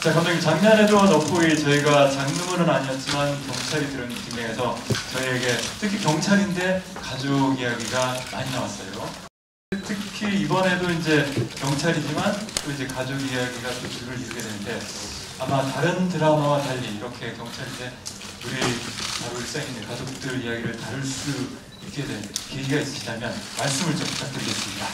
자, 감독님, 작년에도 너프의 저희가 장르물은 아니었지만 경찰이 등장해서 저희에게 특히 경찰인데 가족 이야기가 많이 나왔어요. 특히 이번에도 이제 경찰이지만 또 이제 가족 이야기가 또 줄을 이루게 되는데 아마 다른 드라마와 달리 이렇게 경찰인데 우리 바로 일상에 있는 가족들 이야기를 다룰 수 있게 된 계기가 있으시다면 말씀을 좀 부탁드리겠습니다.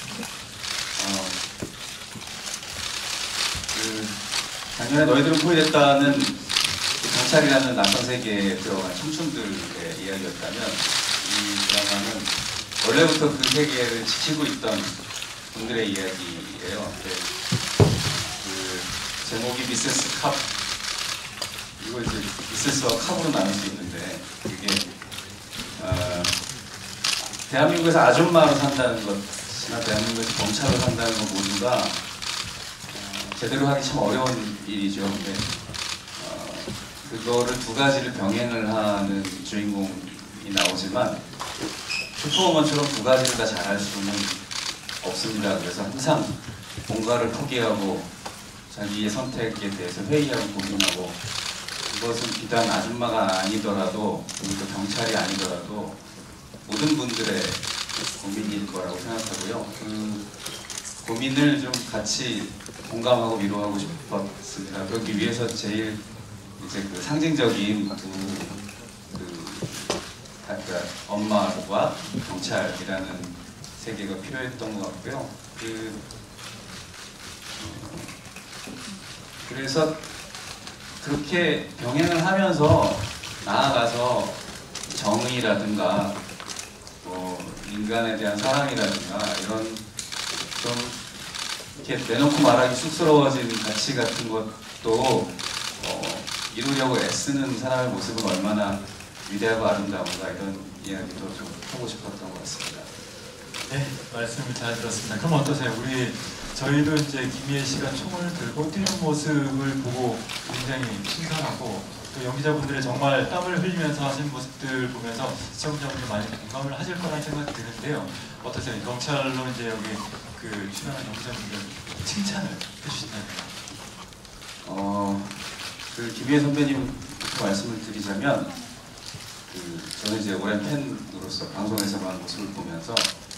작년에 너희들은 포위됐다는 경찰이라는 낯선 세계에 들어간 청춘들의 이야기였다면 이 드라마는 원래부터 그 세계를 지키고 있던 분들의 이야기예요. 그 제목이 미세스 캅, 이거 이제 미세스와 캅으로 나눌 수 있는데 이게 대한민국에서 아줌마로 산다는 것이나 대한민국에서 경찰로 산다는 것 모두가 제대로 하기 참 어려운 일이죠. 근데 그거를 두 가지를 병행을 하는 주인공이 나오지만 슈퍼우먼처럼 두 가지를 다 잘할 수는 없습니다. 그래서 항상 뭔가를 포기하고 자기의 선택에 대해서 회의하고 고민하고, 그것은 비단 아줌마가 아니더라도 그리고 경찰이 아니더라도 모든 분들의 고민일 거라고 생각하고요. 그 고민을 좀 같이 공감하고 위로하고 싶었습니다. 그러기 위해서 제일 이제 그 상징적인 그러니까 엄마와 경찰이라는 세계가 필요했던 것 같고요. 그래서 그렇게 병행을 하면서 나아가서 정의라든가 뭐 인간에 대한 사랑이라든가 이런 좀 이렇게 내놓고 말하기 쑥스러워진 가치 같은 것도 이루려고 애쓰는 사람의 모습은 얼마나 위대하고 아름다운가, 이런 이야기도 좀 하고 싶었던 것 같습니다. 네, 말씀을 잘 들었습니다. 그럼 어떠세요? 저희도 이제 김희애 씨가 총을 들고 뛰는 모습을 보고 굉장히 신선하고, 또 연기자분들의 정말 땀을 흘리면서 하신 모습들 보면서 시청자분들 많이 공감을 하실 거라는 생각이 드는데요. 어떠세요? 경찰로 이제 여기 그 출연한 연기자분들 칭찬을 해주신다면? 그 김희애 선배님부터 말씀을 드리자면, 저는 이제 오랜 팬으로서 방송에서만 모습을 보면서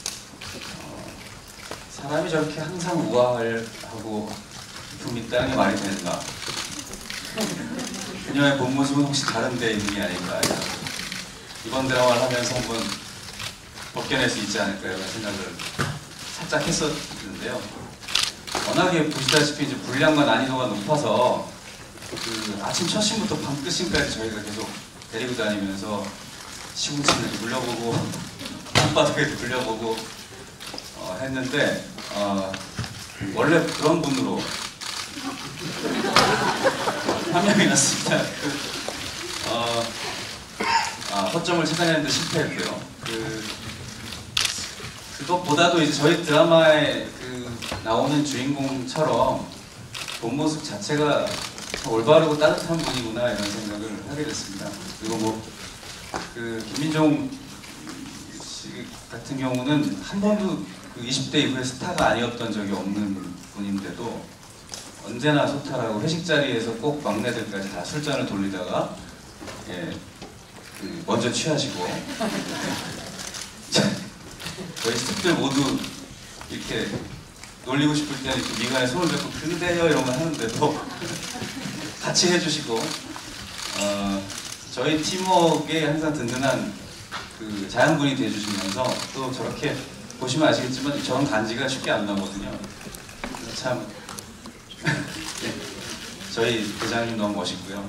사람이 저렇게 항상 우아하고 품이 있다는 게 말이 되는가? 그녀의 본 모습은 혹시 다른 데 있는 게 아닐까? 이번 드라마를 하면서 한번 벗겨낼 수 있지 않을까 이런 생각을 살짝 했었는데요. 워낙에 보시다시피 이제 분량과 난이도가 높아서 그 아침 첫 씬부터 밤 끝 씬까지 저희가 계속 데리고 다니면서 시궁창에도 굴려보고 땅바닥에도 굴려보고 했는데 원래 그런 분으로 판명이 났습니다. 허점을 찾아내는데 실패했고요. 그것보다도 이제 저희 드라마에 나오는 주인공처럼 본 모습 자체가 올바르고 따뜻한 분이구나 이런 생각을 하게 됐습니다. 그리고 뭐 김민종 씨 같은 경우는 한 번도 그 20대 이후에 스타가 아니었던 적이 없는 분인데도 언제나 소탈하고 회식 자리에서 꼭 막내들까지 다 술잔을 돌리다가 먼저 취하시고 저희 스태프들 모두 이렇게 놀리고 싶을 때는 이렇게 미간에 손을 뱉고 그대여 이런 거 하는데도 같이 해주시고 저희 팀워크에 항상 든든한 그 자양분이 돼주시면서, 또 저렇게 보시면 아시겠지만 저런 간지가 쉽게 안 나거든요. 참 저희 대장님 너무 멋있고요.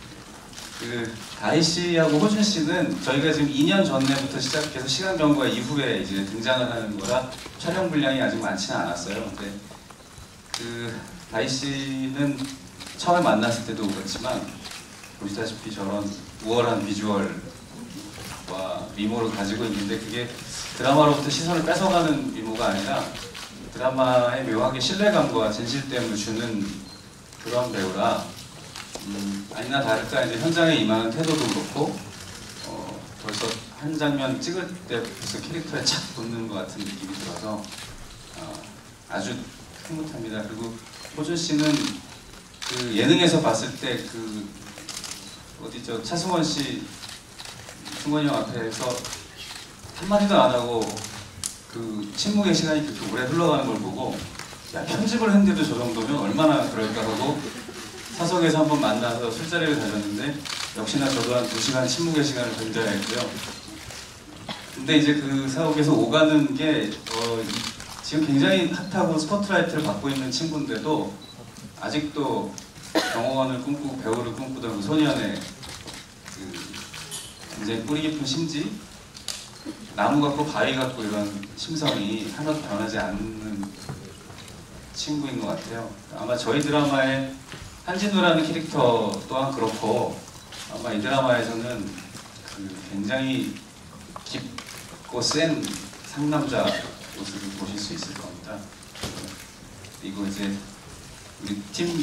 다희 씨하고 호준 씨는 저희가 지금 2년 전부터 시작해서 시간 경과 이후에 이제 등장을 하는 거라 촬영 분량이 아직 많지는 않았어요. 근데 다희 씨는 처음에 만났을 때도 그렇지만 보시다시피 저런 우월한 비주얼과 미모를 가지고 있는데, 그게 드라마로부터 시선을 뺏어가는 미모가 아니라 드라마의 묘하게 신뢰감과 진실됨을 주는 그런 배우라 아니나 다를까 이제 현장에 임하는 태도도 그렇고 벌써 한 장면 찍을 때 벌써 캐릭터에 착 붙는 것 같은 느낌이 들어서 아주 흐뭇합니다. 그리고 호준 씨는 그 예능에서 봤을 때 그 어디죠 차승원 씨, 승원이 형 앞에서 한마디도 안 하고 그 침묵의 시간이 그렇게 오래 흘러가는 걸 보고 야 편집을 했는데도 저 정도면 얼마나 그럴까 하고 사석에서 한번 만나서 술자리를 가졌는데 역시나 저도 한 2시간 침묵의 시간을 견뎌야 했고요. 근데 이제 그 사옥에서 오가는 게 지금 굉장히 핫하고 스포트라이트를 받고 있는 친구인데도 아직도 경호원을 꿈꾸고 배우를 꿈꾸던 그 소년의 그 굉장히 뿌리 깊은 심지, 나무 같고 바위 같고 이런 심성이 하나도 변하지 않는 친구인 것 같아요. 아마 저희 드라마의 한진우라는 캐릭터 또한 그렇고 아마 이 드라마에서는 그 굉장히 깊고 센 상남자 모습을 보실 수 있을 겁니다. 그리고 이제 우리 팀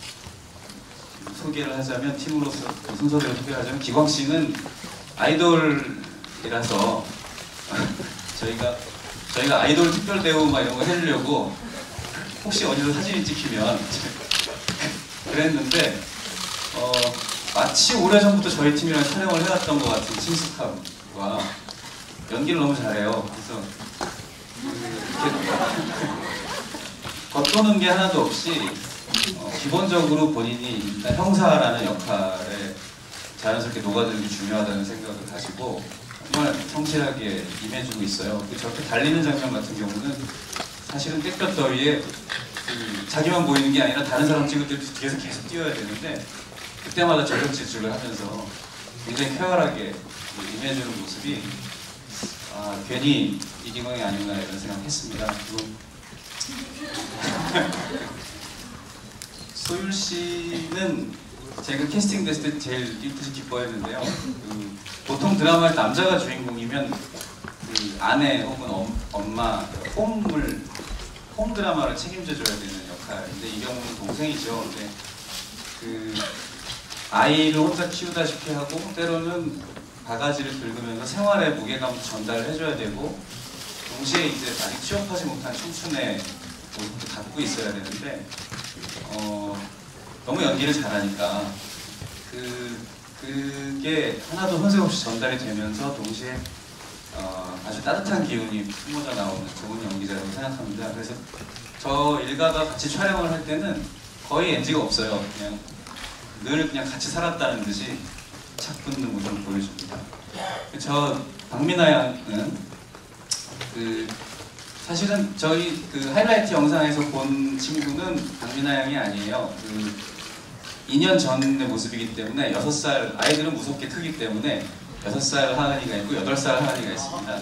소개를 하자면, 팀으로서 순서대로 소개하자면 기광 씨는 아이돌이라서 저희가 아이돌 특별 대우 막 이런 거 해주려고 혹시 어디서 사진이 찍히면 그랬는데 마치 오래전부터 저희 팀이랑 촬영을 해왔던 것 같은 친숙함과 연기를 너무 잘해요. 그래서 이렇게 겉도는 게 하나도 없이 기본적으로 본인이 일단 형사라는 역할에 자연스럽게 녹아드는 게 중요하다는 생각을 가지고 정말 성실하게 임해주고 있어요. 저렇게 달리는 장면 같은 경우는 사실은 땡볕더위에 자기만 보이는 게 아니라 다른 사람 찍을 때도 뒤에서 계속 뛰어야 되는데 그때마다 전력 질주를 하면서 굉장히 쾌활하게 임해주는 모습이 괜히 이기광이 아닌가 이런 생각했습니다. 그리고 소율 씨는 제가 캐스팅 됐을 때 제일 기뻐했는데요. 보통 드라마에 남자가 주인공이면 그 아내 혹은 엄마, 홈 드라마를 책임져줘야 되는 역할인데 이 경우는 동생이죠. 근데 그 아이를 혼자 키우다시피 하고 때로는 바가지를 긁으면서 생활의 무게감 전달을 해줘야 되고 동시에 이제 아직 취업하지 못한 청춘의 모습도 갖고 있어야 되는데 너무 연기를 잘하니까 그게 하나도 혼색 없이 전달이 되면서 동시에 아주 따뜻한 기운이 품어져 나오는 좋은 연기자라고 생각합니다. 그래서 저 일가가 같이 촬영을 할 때는 거의 NG가 없어요. 늘 그냥 같이 살았다는 듯이 착 붙는 모습을 보여줍니다. 저 박민아 양은 사실은 저희 하이라이트 영상에서 본 친구는 박민아 양이 아니에요. 2년 전의 모습이기 때문에 6살, 아이들은 무섭게 크기 때문에 6살 하은이가 있고 8살 하은이가 있습니다.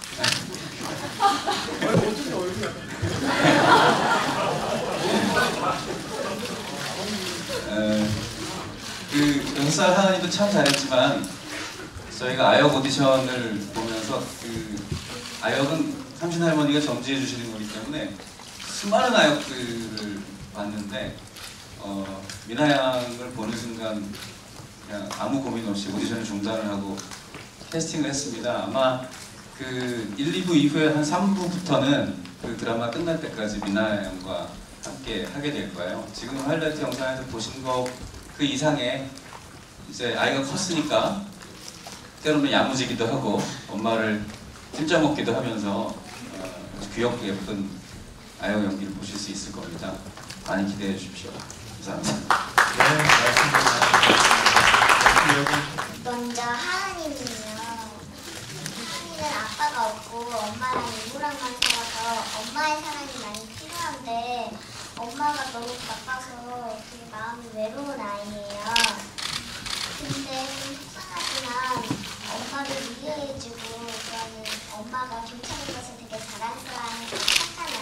그 6살 하은이도 참 잘했지만 저희가 아역 오디션을 보면서 아역은 삼신 할머니가 점지해 주시는 거기 때문에 수많은 아역들을 봤는데 미나 양을 보는 순간 그냥 아무 고민 없이 오디션을 중단을 하고 캐스팅을 했습니다. 아마 1, 2부 이후에 한 3부부터는 그 드라마 끝날 때까지 미나 양과 함께 하게 될 거예요. 지금 하이라이트 영상에서 보신 거 그 이상의 이제 아이가 컸으니까 때로는 야무지기도 하고 엄마를 찜짜 먹기도 하면서 귀엽고 예쁜 아역 연기를 보실 수 있을 겁니다. 많이 기대해 주십시오. 감사합니다. 네, 말씀드립니다. 먼저 하은이는요. 하은이는 아빠가 없고 엄마랑 이모랑만 살아서 엄마의 사랑이 많이 필요한데 엄마가 너무 바빠서 되게 마음이 외로운 아이예요. 근데 좀 속상하지만 엄마를 이해해주고 그러는 엄마가 경찰인 것을 되게 자랑스러워하는 착한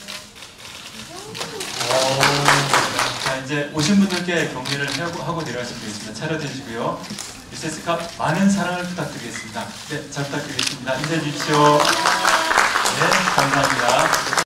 아이예요. 자, 이제 오신 분들께 격리를 하고 내려가시면 되겠습니다. 차려드시고요. 유세스캅 많은 사랑을 부탁드리겠습니다. 네, 잘 부탁드리겠습니다. 인사해 주십시오. 네, 감사합니다.